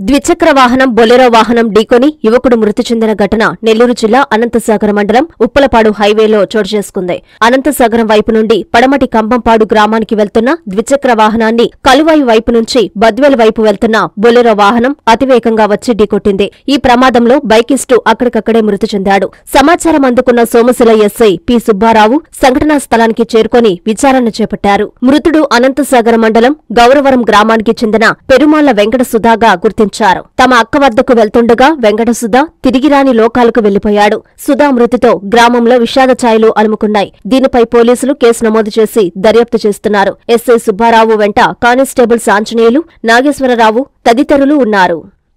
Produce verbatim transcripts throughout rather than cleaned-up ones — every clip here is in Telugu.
ద్విచక్ర వాహనం బొలెరో వాహనం ఢీకొని యువకుడు మృతి చెందిన ఘటన నెల్లూరు జిల్లా అనంతసాగరం మండలం ఉప్పలపాడు హైవేలో చోటు చేసుకుంది. అనంతసాగరం వైపు నుండి పడమటి కంబంపాడు గ్రామానికి వెళ్తున్న ద్విచక్ర వాహనాన్ని కలువాయి వైపు నుంచి బద్వేల్ వైపు వెళ్తున్న బొలెరో వాహనం అతివేగంగా వచ్చి ఢీకొట్టింది. ఈ ప్రమాదంలో బైకిస్టు అక్కడికక్కడే మృతి చెందాడు. సమాచారం అందుకున్న సోమశిల ఎస్ఐ పి సుబ్బారావు సంఘటనా స్థలానికి చేరుకొని విచారణ చేపట్టారు. మృతుడు అనంతసాగరం మండలం గౌరవరం గ్రామానికి చెందిన పెరుమాళ్ల వెంకట సుధాగా గుర్తించారు. తమ అక్క వద్దకు వెళ్తుండగా వెంకట సుధా తిరిగిరాని లోకాలకు వెళ్లిపోయాడు. సుధా మృతితో గ్రామంలో విషాద ఛాయలు అలుముకున్నాయి. దీనిపై పోలీసులు కేసు నమోదు చేసి దర్యాప్తు చేస్తున్నారు. ఎస్ఐ సుబ్బారావు వెంట కానిస్టేబుల్స్ ఆంజనేయులు, నాగేశ్వరరావు తదితరులు ఉన్నారు.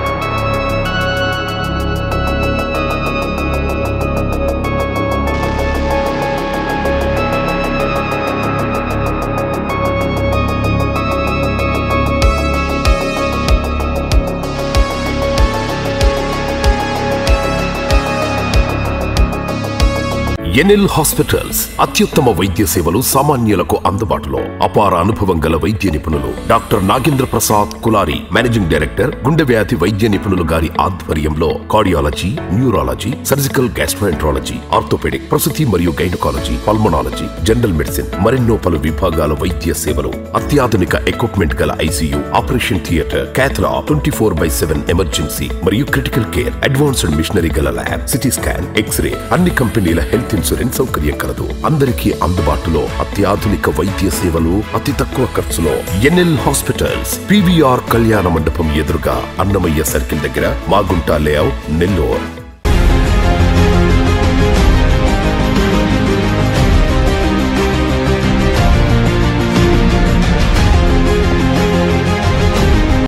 ఎన్ఎల్ హాస్పిటల్స్ అత్యుత్తమ వైద్య సేవలు సామాన్యులకు అందుబాటులో. అపార అనుభవం గల వైద్య నిపుణులు doctor Nagendra Prasad Kulari, managing director, గుండె వ్యాధి వైద్య నిపుణులు గారి ఆధ్వర్యంలో cardiology, neurology, surgical gastroenterology, orthopaedic, ప్రసూతి మరియు గైనకాలజీ, పల్మనాలజీ, జనరల్ మెడిసిన్ మరెన్నో పలు విభాగాల వైద్య సేవలు. అత్యాధునిక ఎక్విప్మెంట్ గల ICU, operation theatre, cathlab, twenty four by seven emergency మరియు క్రిటికల్ కేర్, అడ్వాన్స్డ్ మిషనరీ గల ల్యాబ్, సిటీ స్కాన్, ఎక్స్రే, అన్ని కంపెనీల హెల్త్ ఇన్సూరెన్స్ సౌకర్యం కలదు. అందరికీ అందుబాటులో అత్యాధునిక వైద్య సేవలు అతి తక్కువ ఖర్చులో. ఎన్ఎల్ హాస్పిటల్స్, పీవీఆర్ కళ్యాణ మండపం ఎదురుగా, అన్నమయ్య సర్కిల్ దగ్గర, మాగుంట లేఅవుట్, నెల్లూరు.